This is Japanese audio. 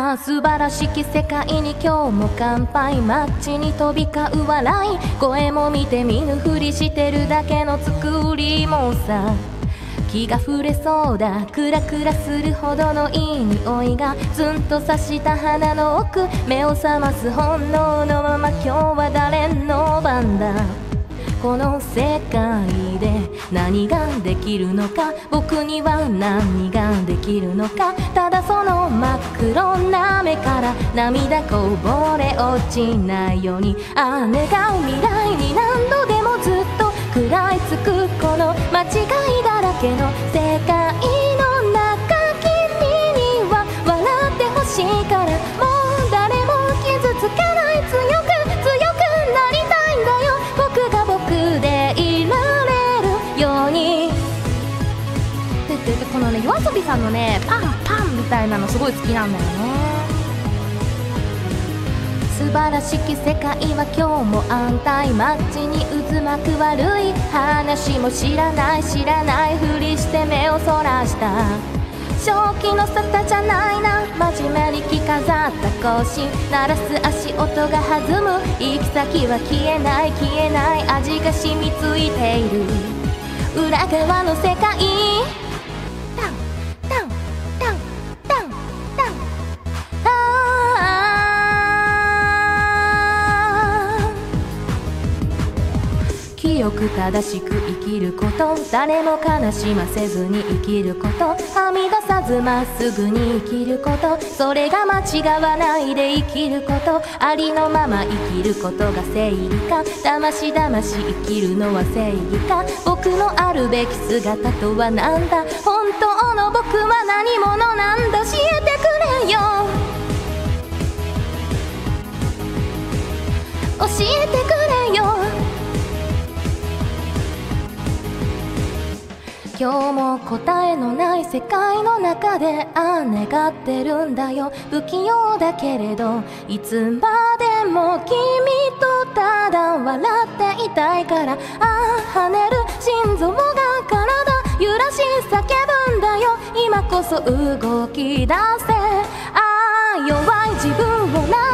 ああ素晴らしき世界に今日も乾杯。街に飛び交う笑い声も見て見ぬふりしてるだけの作りもさ、気が触れそうだクラクラするほどのいい匂いがずんと刺した鼻の奥、目を覚ます本能のまま今日は誰の番だ。この世界で何ができるのか、僕には何ができるのか。ただその真っ黒な目から涙こぼれ落ちないように、ああ願う未来に何度でもずっと食らいつくこの間違いだらけの世界の中、君には笑ってほしいから、もう誰も傷つけない強くなりたいんだよ。僕が僕でいられるようにってこのね、YOASOBIさんのねパンパンみたいなのすごい好きなんだよね。素晴らしき世界は今日も安泰。街に渦巻く悪い話も知らないふりして目をそらした。正気の沙汰じゃないな、真面目に着飾った行進鳴らす足音が弾む、行き先は消えない味が染みついている裏側の世界。タンタンタンタンタン、清く正しく生きること、誰も悲しませずに生きること、はみ出さずまっすぐに生きること、それが間違わないで生きること、ありのまま生きることが正義か、だまし生きるのは正義か、僕のあるべき姿とはなんだ、本当の僕は何者なんだ、教えてくれよ教えてくれよ。今日も答えのない世界の中で願ってるんだよ。不器用だけれどいつまでも君とただ笑っていたいから、跳ねる心臓が体揺らし叫ぶんだよ。今こそ動き出せ、弱い自分を